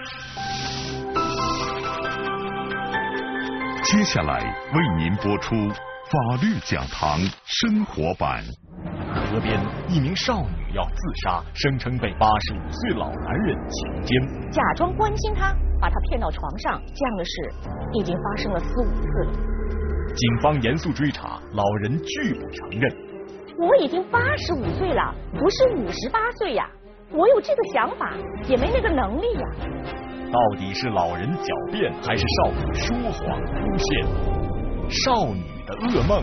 接下来为您播出法律讲堂生活版。 河边，一名少女要自杀，声称被85岁老男人强奸， 假装关心她，把她骗到床上，这样的事已经发生了4、5次了。 警方严肃追查，老人拒不承认。 我已经85岁了，不是58岁呀，我有这个想法，也没那个能力呀。 到底是老人狡辩，还是少女说谎诬陷？少女的噩梦。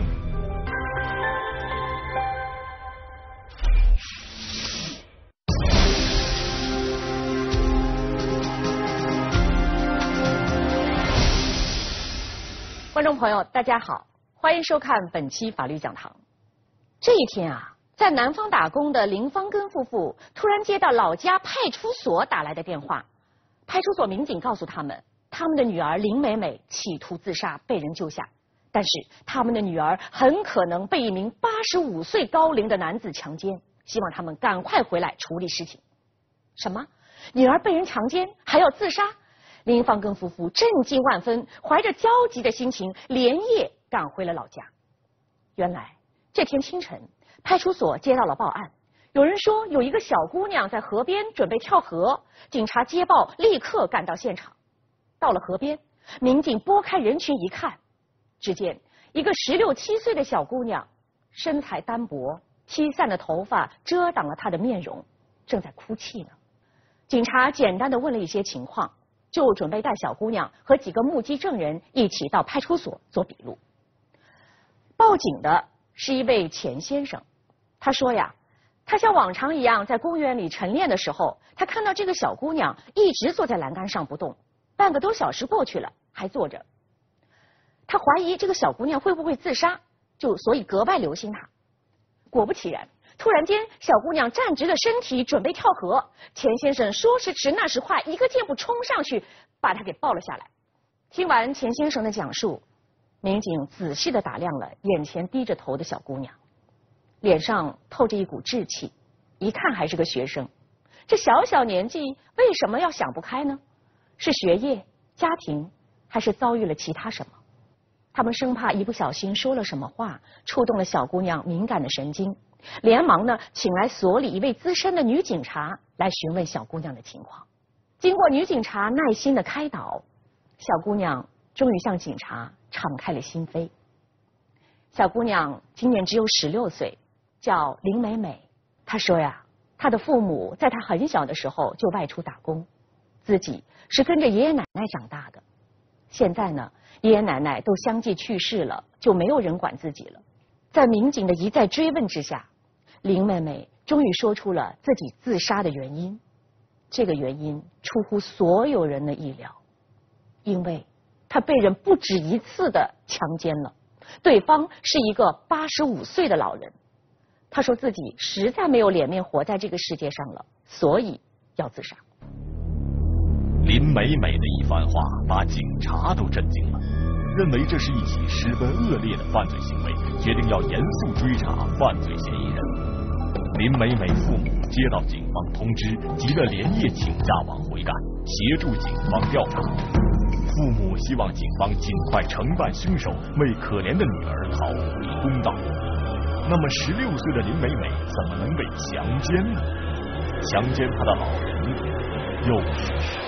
观众朋友，大家好，欢迎收看本期法律讲堂。这一天啊，在南方打工的林芳根夫妇突然接到老家派出所打来的电话。派出所民警告诉他们，他们的女儿林美美企图自杀，被人救下，但是他们的女儿很可能被一名85岁高龄的男子强奸，希望他们赶快回来处理事情。什么？女儿被人强奸还要自杀？林芳根夫妇震惊万分，怀着焦急的心情连夜赶回了老家。原来这天清晨，派出所接到了报案，有人说有一个小姑娘在河边准备跳河，警察接报立刻赶到现场。到了河边，民警拨开人群一看，只见一个16、17岁的小姑娘，身材单薄，披散的头发遮挡了她的面容，正在哭泣呢。警察简单的问了一些情况，就准备带小姑娘和几个目击证人一起到派出所做笔录。报警的是一位钱先生，他说呀，他像往常一样在公园里晨练的时候，他看到这个小姑娘一直坐在栏杆上不动，半个多小时过去了还坐着。他怀疑这个小姑娘会不会自杀，所以格外留心她。果不其然，突然间小姑娘站直了身体准备跳河，钱先生说时迟那时快，一个箭步冲上去把她给抱了下来。听完钱先生的讲述，民警仔细地打量了眼前低着头的小姑娘，脸上透着一股稚气，一看还是个学生。这小小年纪为什么要想不开呢？是学业、家庭，还是遭遇了其他什么？他们生怕一不小心说了什么话触动了小姑娘敏感的神经，连忙呢请来所里一位资深的女警察来询问小姑娘的情况。经过女警察耐心的开导，小姑娘终于向警察敞开了心扉。小姑娘今年只有16岁，叫林美美。她说呀，她的父母在她很小的时候就外出打工，自己是跟着爷爷奶奶长大的。现在呢，爷爷奶奶都相继去世了，就没有人管自己了。在民警的一再追问之下，林美美终于说出了自己自杀的原因。这个原因出乎所有人的意料，因为她被人不止一次的强奸了，对方是一个85岁的老人。她说自己实在没有脸面活在这个世界上了，所以要自杀。 林美美的一番话把警察都震惊了，认为这是一起十分恶劣的犯罪行为，决定要严肃追查犯罪嫌疑人。林美美父母接到警方通知，急得连夜请假往回赶，协助警方调查。父母希望警方尽快惩办凶手，为可怜的女儿讨回公道。那么16岁的林美美怎么能被强奸呢？强奸她的老人又是谁？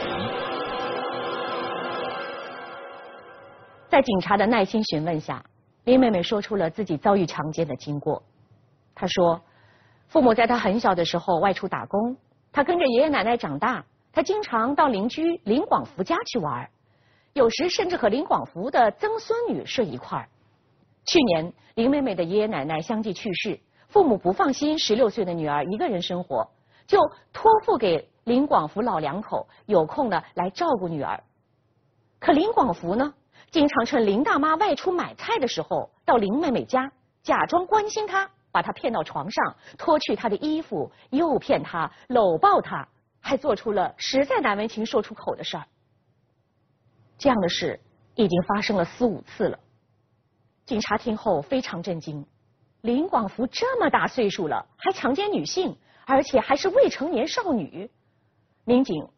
在警察的耐心询问下，林美美说出了自己遭遇强奸的经过。她说，父母在她很小的时候外出打工，她跟着爷爷奶奶长大，她经常到邻居林广福家去玩，有时甚至和林广福的曾孙女睡一块儿。去年林美美的爷爷奶奶相继去世，父母不放心16岁的女儿一个人生活，就托付给林广福老两口，有空呢来照顾女儿。可林广福呢，经常趁林大妈外出买菜的时候，到林美美家，假装关心她，把她骗到床上，脱去她的衣服，诱骗她，搂抱她，还做出了实在难为情说出口的事儿。这样的事已经发生了4、5次了。警察听后非常震惊，林广福这么大岁数了，还强奸女性，而且还是未成年少女。民警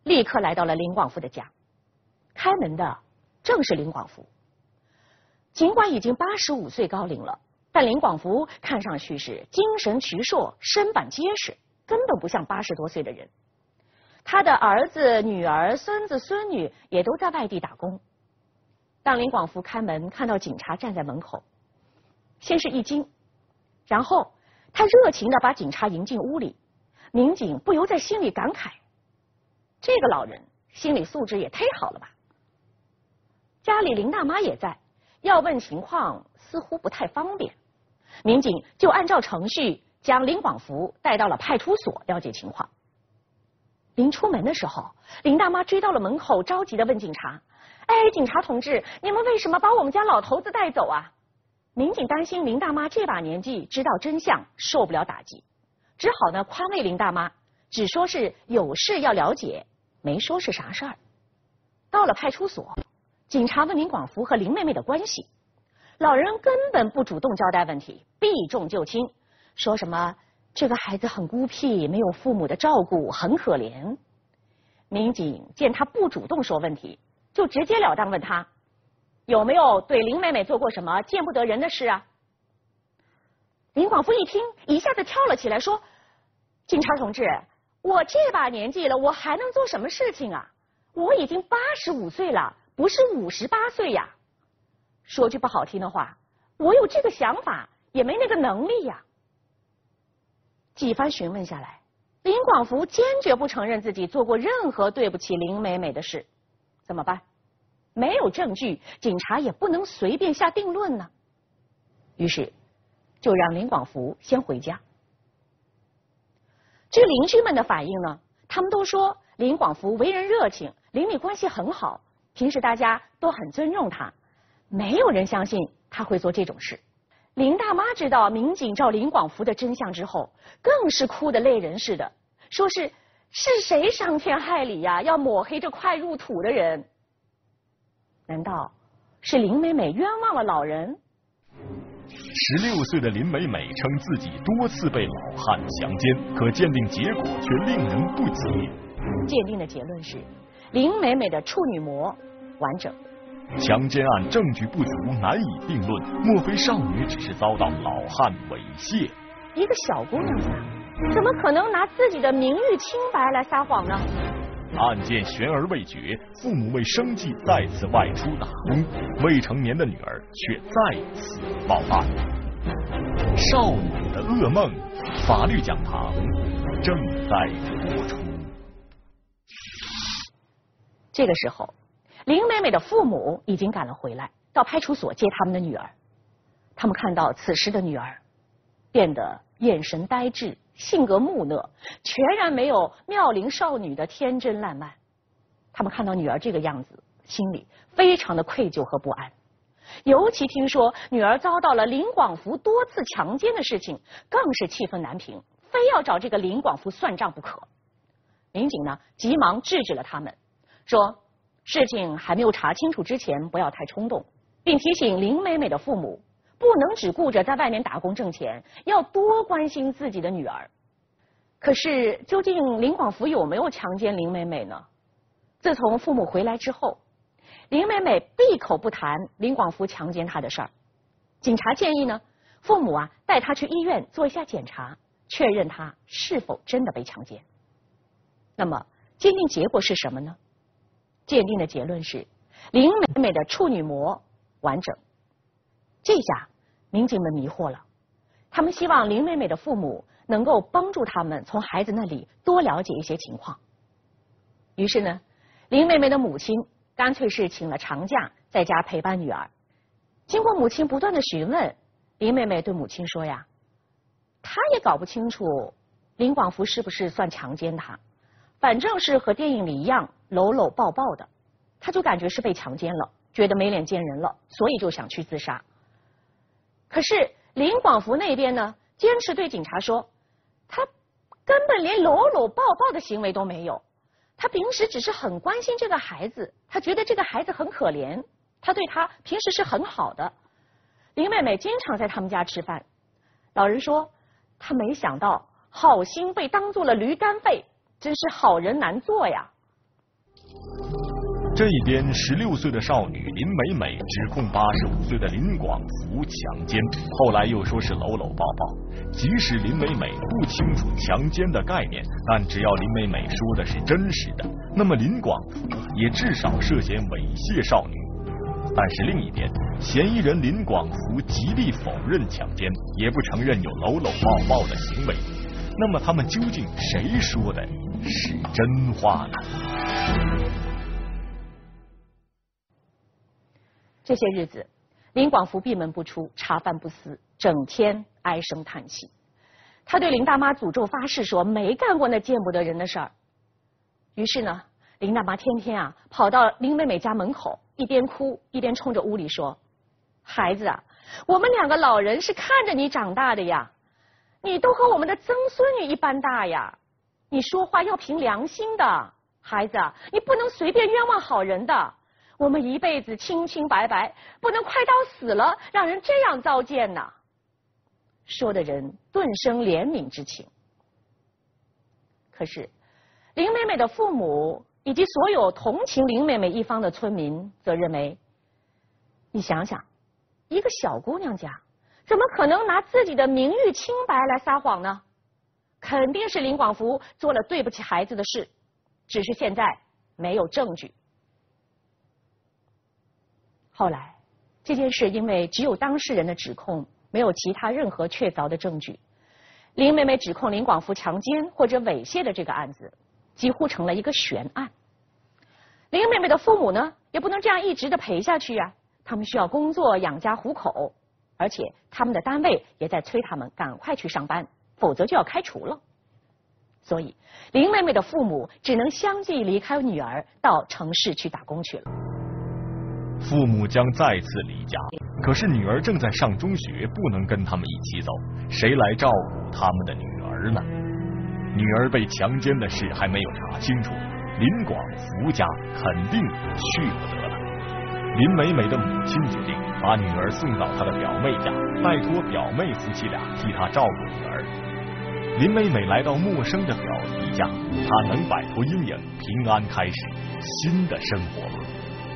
立刻来到了林广福的家。开门的正是林广福。尽管已经85岁高龄了，但林广福看上去是精神矍铄、身板结实，根本不像80多岁的人。他的儿子、女儿、孙子、孙女也都在外地打工。当林广福开门看到警察站在门口，先是一惊，然后他热情地把警察迎进屋里。民警不由在心里感慨，这个老人心理素质也忒好了吧。家里林大妈也在，要问情况似乎不太方便，民警就按照程序将林广福带到了派出所了解情况。临出门的时候，林大妈追到了门口，着急地问警察：“哎，警察同志，你们为什么把我们家老头子带走啊？”民警担心林大妈这把年纪知道真相受不了打击，只好呢宽慰林大妈，只说是有事要了解，没说是啥事儿。到了派出所，警察问林广福和林妹妹的关系，老人根本不主动交代问题，避重就轻，说什么这个孩子很孤僻，没有父母的照顾，很可怜。民警见他不主动说问题，就直截了当问他有没有对林妹妹做过什么见不得人的事啊？林广福一听，一下子跳了起来，说：“警察同志，我这把年纪了，我还能做什么事情啊？我已经85岁了，不是58岁呀。说句不好听的话，我有这个想法，也没那个能力呀。”几番询问下来，林广福坚决不承认自己做过任何对不起林美美的事。怎么办？没有证据，警察也不能随便下定论呢。于是就让林广福先回家。据邻居们的反映呢，他们都说林广福为人热情，邻里关系很好，平时大家都很尊重他，没有人相信他会做这种事。林大妈知道民警找林广福的真相之后，更是哭得泪人似的，说是谁伤天害理呀，要抹黑这快入土的人？难道是林美美冤枉了老人 ？16岁的林美美称自己多次被老汉强奸，可鉴定结果却令人不解。 鉴定的结论是林美美的处女膜完整。 强奸案证据不足，难以定论。莫非少女只是遭到老汉猥亵？ 一个小姑娘家，怎么可能拿自己的名誉清白来撒谎呢？ 案件悬而未决，父母为生计再次外出打工，未成年的女儿却再次报案。少女的噩梦，法律讲堂正在播出。 这个时候，林美美的父母已经赶了回来，到派出所接他们的女儿。他们看到此时的女儿变得眼神呆滞，性格木讷，全然没有妙龄少女的天真烂漫。他们看到女儿这个样子，心里非常的愧疚和不安。尤其听说女儿遭到了林广福多次强奸的事情，更是气愤难平，非要找这个林广福算账不可。民警呢，急忙制止了他们，说事情还没有查清楚之前，不要太冲动，并提醒林美美的父母不能只顾着在外面打工挣钱，要多关心自己的女儿。可是究竟林广福有没有强奸林美美呢？自从父母回来之后，林美美闭口不谈林广福强奸她的事儿。警察建议呢，父母带她去医院做一下检查，确认她是否真的被强奸。那么鉴定结果是什么呢？鉴定的结论是林美美的处女膜完整。这下民警们迷惑了，他们希望林美美的父母能够帮助他们从孩子那里多了解一些情况。于是呢，林美美的母亲干脆是请了长假，在家陪伴女儿。经过母亲不断的询问，林美美对母亲说呀，她也搞不清楚林广福是不是算强奸她，反正是和电影里一样搂搂抱抱的，她就感觉是被强奸了，觉得没脸见人了，所以就想去自杀。可是林广福那边呢，坚持对警察说，他根本连搂搂抱抱的行为都没有，他平时只是很关心这个孩子，他觉得这个孩子很可怜，他对他平时是很好的。林美美经常在他们家吃饭，老人说他没想到好心被当做了驴肝肺，真是好人难做呀。 这一边，16岁的少女林美美指控85岁的林广福强奸，后来又说是搂搂抱抱。即使林美美不清楚强奸的概念，但只要林美美说的是真实的，那么林广福也至少涉嫌猥亵少女。但是另一边，嫌疑人林广福极力否认强奸，也不承认有搂搂抱抱的行为。那么他们究竟谁说的是真话呢？ 这些日子，林广福闭门不出，茶饭不思，整天唉声叹气。他对林大妈诅咒发誓说没干过那见不得人的事儿。于是呢，林大妈天天跑到林美美家门口，一边哭一边冲着屋里说：“孩子啊，我们2个老人是看着你长大的呀，你都和我们的曾孙女一般大呀，你说话要凭良心的，孩子啊，你不能随便冤枉好人的。我们一辈子清清白白，不能快到死了让人这样糟践呐！”说的人顿生怜悯之情。可是林美美的父母以及所有同情林美美一方的村民则认为，你想想，一个小姑娘家怎么可能拿自己的名誉清白来撒谎呢？肯定是林广福做了对不起孩子的事，只是现在没有证据。后来这件事因为只有当事人的指控，没有其他任何确凿的证据，林美美指控林广福强奸或者猥亵的这个案子几乎成了一个悬案。林美美的父母呢，也不能这样一直的陪下去啊，他们需要工作养家糊口，而且他们的单位也在催他们赶快去上班，否则就要开除了。所以林美美的父母只能相继离开女儿，到城市去打工去了。 父母将再次离家，可是女儿正在上中学，不能跟他们一起走，谁来照顾他们的女儿呢？女儿被强奸的事还没有查清楚，林广福家肯定去不得了。林美美的母亲决定把女儿送到她的表妹家，拜托表妹夫妻俩替她照顾女儿。林美美来到陌生的表姨家，她能摆脱阴影，平安开始新的生活吗？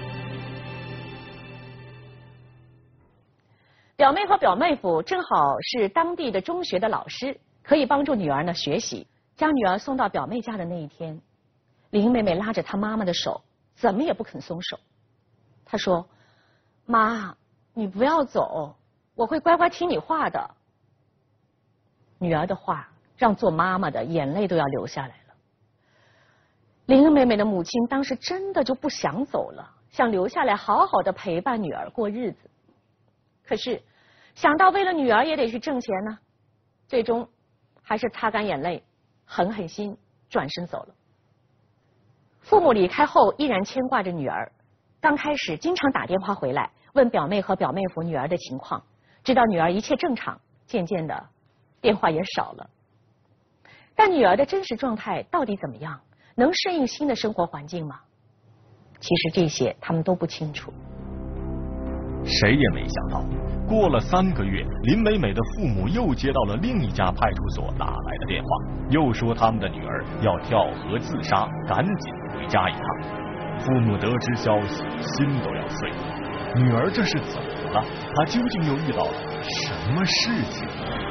表妹和表妹夫正好是当地的中学的老师，可以帮助女儿呢学习。将女儿送到表妹家的那一天，林美美拉着她妈妈的手，怎么也不肯松手。她说：“妈，你不要走，我会乖乖听你话的。”女儿的话让做妈妈的眼泪都要流下来了。林美美的母亲当时真的就不想走了，想留下来好好的陪伴女儿过日子。可是想到为了女儿也得去挣钱呢，最终还是擦干眼泪，狠狠心转身走了。父母离开后依然牵挂着女儿，刚开始经常打电话回来问表妹和表妹夫女儿的情况，直到女儿一切正常，渐渐的电话也少了。但女儿的真实状态到底怎么样？能适应新的生活环境吗？其实这些他们都不清楚。 谁也没想到，过了3个月，林美美的父母又接到了另一家派出所打来的电话，又说他们的女儿要跳河自杀，赶紧回家一趟。父母得知消息，心都要碎了。女儿这是怎么了？她究竟又遇到了什么事情？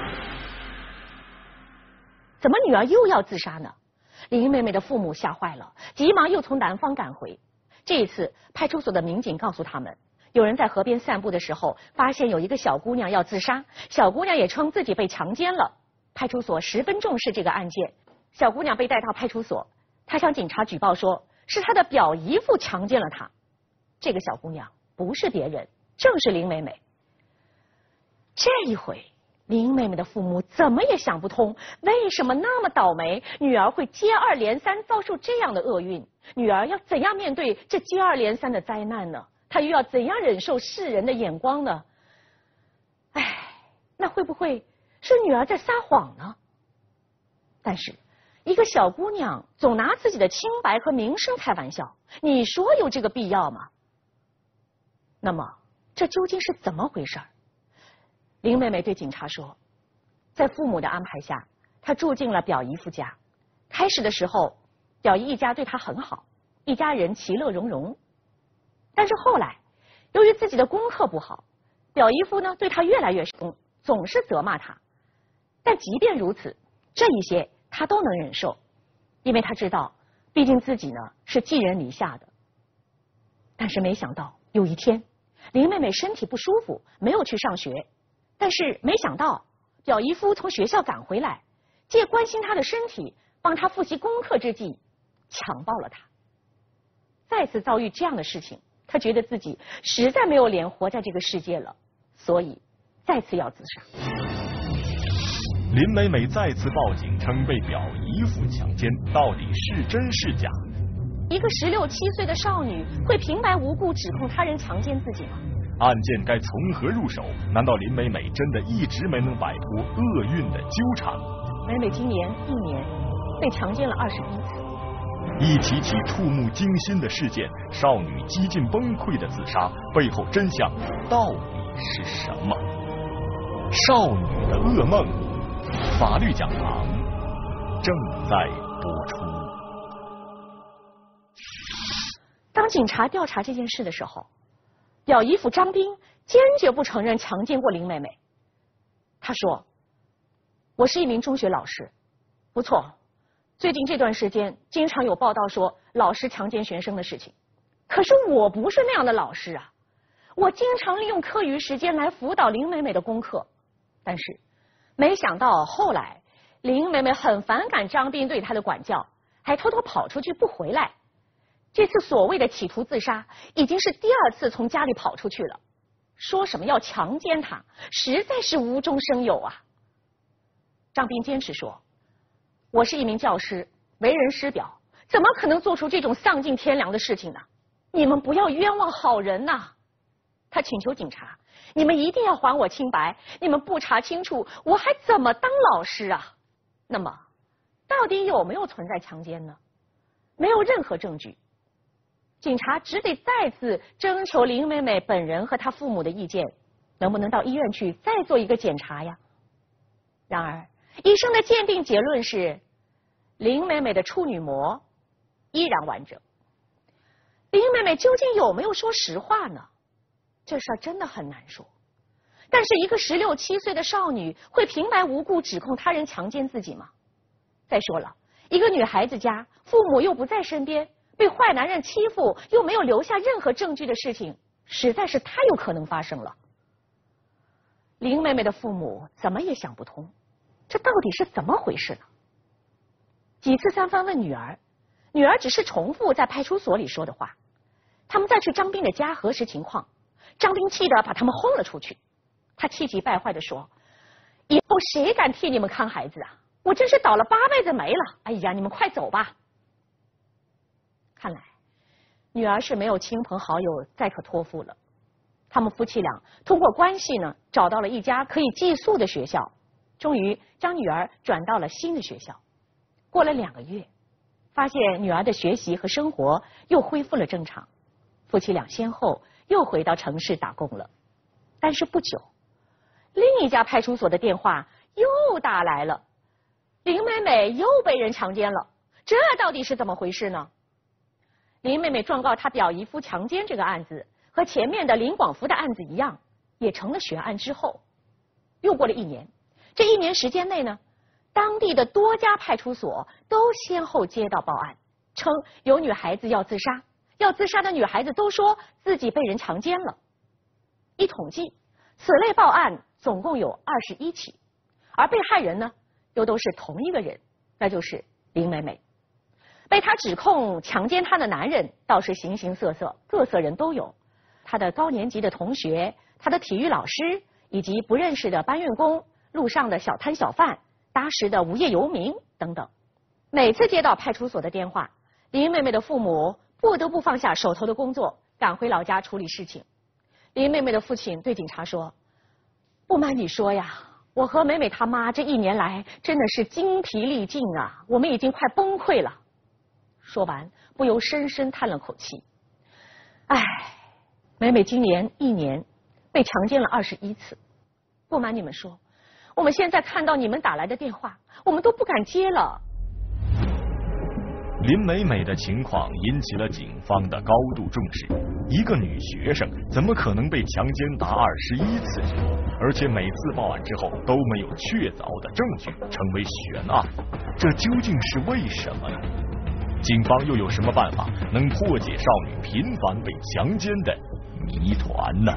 怎么女儿又要自杀呢？林美美的父母吓坏了，急忙又从南方赶回。这一次，派出所的民警告诉他们，有人在河边散步的时候，发现有一个小姑娘要自杀，小姑娘也称自己被强奸了。派出所十分重视这个案件，小姑娘被带到派出所，她向警察举报说，是她的表姨夫强奸了她。这个小姑娘不是别人，正是林美美。这一回，林美美的父母怎么也想不通，为什么那么倒霉，女儿会接二连三遭受这样的厄运？女儿要怎样面对这接二连三的灾难呢？她又要怎样忍受世人的眼光呢？唉，那会不会是女儿在撒谎呢？但是一个小姑娘总拿自己的清白和名声开玩笑，你说有这个必要吗？那么这究竟是怎么回事？林美美对警察说，在父母的安排下，她住进了表姨夫家。开始的时候，表姨一家对她很好， 一家人其乐融融。但是后来，由于自己的功课不好，表姨夫呢对他越来越凶，总是责骂他。但即便如此，这一些他都能忍受，因为他知道，毕竟自己呢是寄人篱下的。但是没想到有一天，林妹妹身体不舒服，没有去上学。但是没想到，表姨夫从学校赶回来，借关心她的身体，帮她复习功课之际，强暴了她。再次遭遇这样的事情，她觉得自己实在没有脸活在这个世界了，所以再次要自杀。 林美美再次报警称被表姨夫强奸，到底是真是假？ 一个16、17岁的少女会平白无故指控他人强奸自己吗？ 案件该从何入手？难道林美美真的一直没能摆脱厄运的纠缠？ 美美今年1年被强奸了21次。 一起起触目惊心的事件，少女几近崩溃的自杀，背后真相到底是什么？少女的噩梦，法律讲堂正在播出。 当警察调查这件事的时候，表姨夫张斌坚决不承认强奸过林美美。他说：“我是一名中学老师，不错，最近这段时间经常有报道说老师强奸学生的事情。可是我不是那样的老师啊，我经常利用课余时间来辅导林美美的功课。但是没想到后来林美美很反感张斌对她的管教，还偷偷跑出去不回来。这次所谓的企图自杀已经是第2次从家里跑出去了，说什么要强奸她，实在是无中生有啊。”张斌坚持说：“我是一名教师，为人师表，怎么可能做出这种丧尽天良的事情呢？你们不要冤枉好人呐！”他请求警察：“你们一定要还我清白，你们不查清楚，我还怎么当老师啊？”那么，到底有没有存在强奸呢？没有任何证据。警察只得再次征求林美美本人和她父母的意见，能不能到医院去再做一个检查呀？然而，医生的鉴定结论是，林美美的处女膜依然完整。林美美究竟有没有说实话呢？这事儿真的很难说。但是一个16、17岁的少女会平白无故指控他人强奸自己吗？再说了，一个女孩子家，父母又不在身边，被坏男人欺负又没有留下任何证据的事情，实在是太有可能发生了。林美美的父母怎么也想不通，这到底是怎么回事呢？几次三番问女儿，女儿只是重复在派出所里说的话。他们再去张斌的家核实情况，张斌气得把他们轰了出去。他气急败坏地说：“以后谁敢替你们看孩子啊？我真是倒了8辈子霉了！哎呀，你们快走吧！”看来女儿是没有亲朋好友再可托付了。他们夫妻俩通过关系呢，找到了一家可以寄宿的学校，终于将女儿转到了新的学校。过了2个月，发现女儿的学习和生活又恢复了正常，夫妻俩先后又回到城市打工了。但是不久，另一家派出所的电话又打来了，林美美又被人强奸了，这到底是怎么回事呢？林美美状告她表姨夫强奸这个案子，和前面的林广福的案子一样，也成了悬案之后。又过了1年，这1年时间内呢，当地的多家派出所都先后接到报案，称有女孩子要自杀，要自杀的女孩子都说自己被人强奸了。一统计，此类报案总共有21起，而被害人呢，又都是同一个人，那就是林美美。被她指控强奸她的男人倒是形形色色，各色人都有，她的高年级的同学，她的体育老师，以及不认识的搬运工，路上的小摊小贩，搭食的无业游民等等。每次接到派出所的电话，林美美的父母不得不放下手头的工作，赶回老家处理事情。林美美的父亲对警察说：“不瞒你说呀，我和美美她妈这1年来真的是精疲力尽啊，我们已经快崩溃了。”说完，不由深深叹了口气。唉，美美今年1年被强奸了21次。不瞒你们说，我们现在看到你们打来的电话，我们都不敢接了。 林美美的情况引起了警方的高度重视。一个女学生怎么可能被强奸达21次之多？而且每次报案之后都没有确凿的证据，成为悬案。这究竟是为什么呢？警方又有什么办法能破解少女频繁被强奸的谜团呢？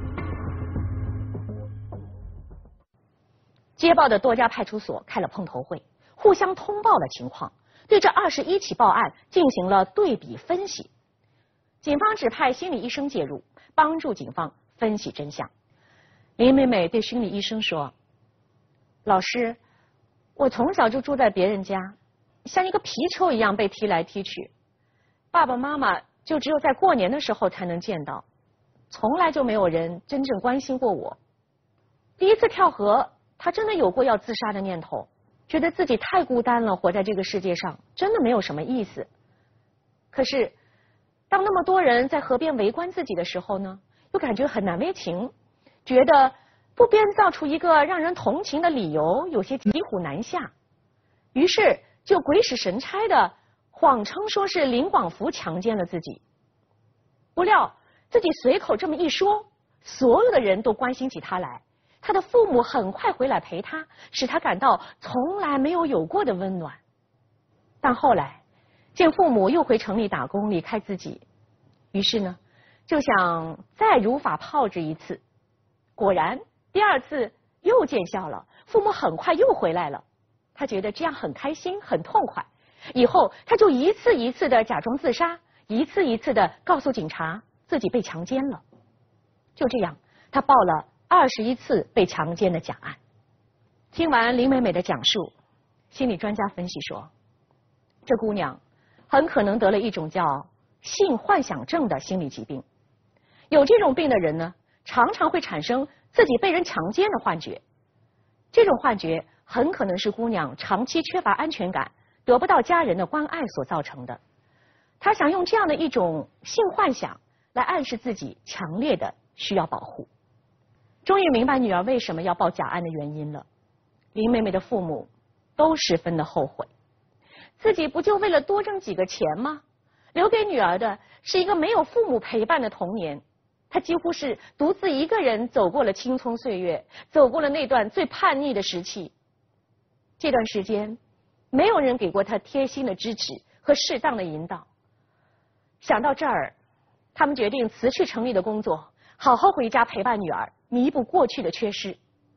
接报的多家派出所开了碰头会，互相通报了情况，对这21起报案进行了对比分析。警方指派心理医生介入，帮助警方分析真相。林美美对心理医生说：“老师，我从小就住在别人家，像一个皮球一样被踢来踢去，爸爸妈妈就只有在过年的时候才能见到，从来就没有人真正关心过我。第一次跳河，他真的有过要自杀的念头，觉得自己太孤单了，活在这个世界上真的没有什么意思。可是当那么多人在河边围观自己的时候呢，又感觉很难为情，觉得不编造出一个让人同情的理由有些骑虎难下，于是就鬼使神差的谎称说是林广福强奸了自己。不料自己随口这么一说，所有的人都关心起他来，他的父母很快回来陪他，使他感到从来没有过的温暖。但后来见父母又回城里打工离开自己，于是呢就想再如法炮制一次。果然第二次又见效了，父母很快又回来了，他觉得这样很开心很痛快，以后他就一次一次的假装自杀，一次一次的告诉警察自己被强奸了。就这样他报了21次被强奸的假案。听完林美美的讲述，心理专家分析说，这姑娘很可能得了一种叫性幻想症的心理疾病。有这种病的人呢，常常会产生自己被人强奸的幻觉。这种幻觉很可能是姑娘长期缺乏安全感，得不到家人的关爱所造成的。她想用这样的一种性幻想来暗示自己强烈的需要保护。终于明白女儿为什么要报假案的原因了。林美美的父母都十分的后悔，自己不就为了多挣几个钱吗？留给女儿的是一个没有父母陪伴的童年，她几乎是独自一个人走过了青葱岁月，走过了那段最叛逆的时期。这段时间没有人给过她贴心的支持和适当的引导。想到这儿，他们决定辞去城里的工作，好好回家陪伴女儿，弥补过去的缺失。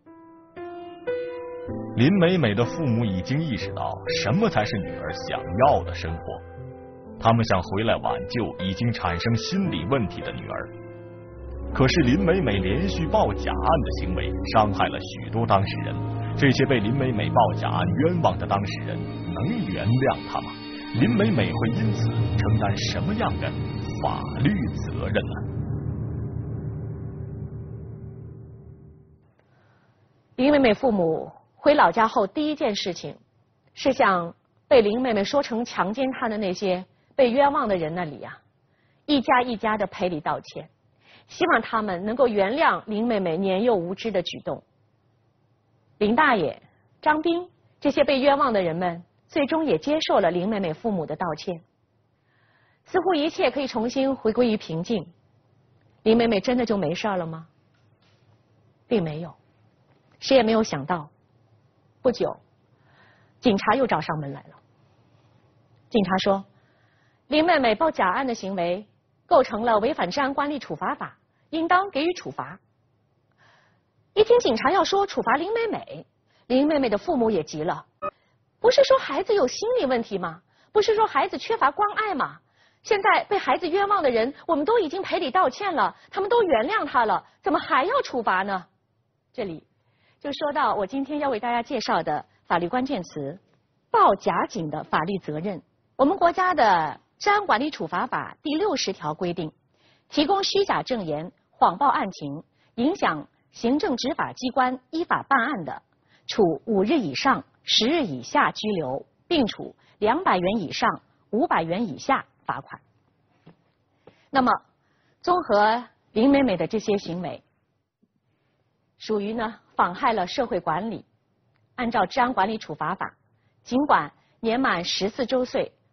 林美美的父母已经意识到什么才是女儿想要的生活，他们想回来挽救已经产生心理问题的女儿。可是林美美连续报假案的行为伤害了许多当事人，这些被林美美报假案冤枉的当事人能原谅她吗？林美美会因此承担什么样的法律责任呢？ 林美美父母回老家后，第一件事情是向被林美美说成强奸她的那些被冤枉的人那里一家一家的赔礼道歉，希望他们能够原谅林美美年幼无知的举动。林大爷、张斌这些被冤枉的人们最终也接受了林美美父母的道歉，似乎一切可以重新回归于平静。林美美真的就没事了吗？并没有，谁也没有想到，不久警察又找上门来了。警察说，林美美报假案的行为构成了违反治安管理处罚法，应当给予处罚。一听警察要说处罚林美美，林美美的父母也急了，不是说孩子有心理问题吗？不是说孩子缺乏关爱吗？现在被孩子冤枉的人我们都已经赔礼道歉了，他们都原谅他了，怎么还要处罚呢？这里就说到我今天要为大家介绍的法律关键词，报假警的法律责任。我们国家的治安管理处罚法第60条规定，提供虚假证言、谎报案情，影响行政执法机关依法办案的，处5日以上10日以下拘留，并处200元以上500元以下罚款。那么综合林美美的这些行为，属于妨害了社会管理。按照治安管理处罚法，尽管年满14周岁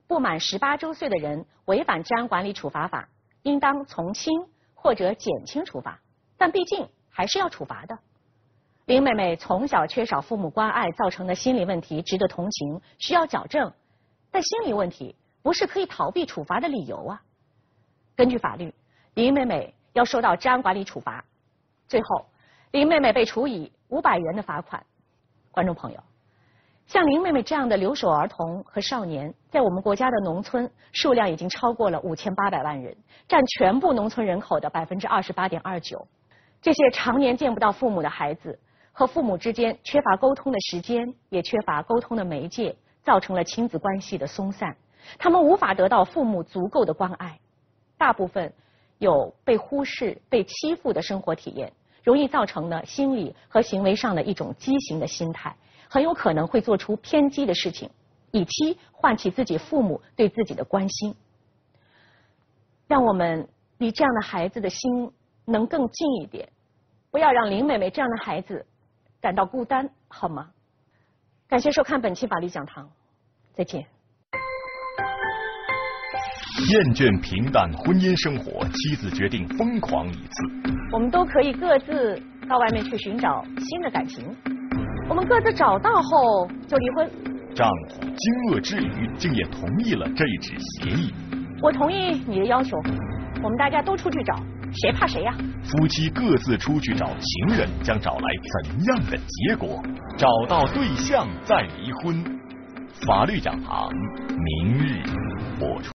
不满18周岁的人违反治安管理处罚法，应当从轻或者减轻处罚，但毕竟还是要处罚的。林妹妹从小缺少父母关爱造成的心理问题值得同情，需要矫正，但心理问题不是可以逃避处罚的理由啊。根据法律，林妹妹要受到治安管理处罚。最后，林妹妹被处以500元的罚款。观众朋友，像林妹妹这样的留守儿童和少年，在我们国家的农村数量已经超过了5800万人，占全部农村人口的28.29%。这些常年见不到父母的孩子，和父母之间缺乏沟通的时间，也缺乏沟通的媒介，造成了亲子关系的松散。他们无法得到父母足够的关爱，大部分有被忽视、被欺负的生活体验，容易造成呢心理和行为上的一种畸形的心态，很有可能会做出偏激的事情，以期唤起自己父母对自己的关心。让我们离这样的孩子的心能更近一点，不要让林妹妹这样的孩子感到孤单，好吗？感谢收看本期法律讲堂，再见。 厌倦平淡婚姻生活，妻子决定疯狂一次。 我们都可以各自到外面去寻找新的感情，我们各自找到后就离婚。 丈夫惊愕之余，竟也同意了这纸协议。 我同意你的要求，我们大家都出去找，谁怕谁呀？ 夫妻各自出去找情人，将找来怎样的结果？找到对象再离婚。法律讲堂，明日播出。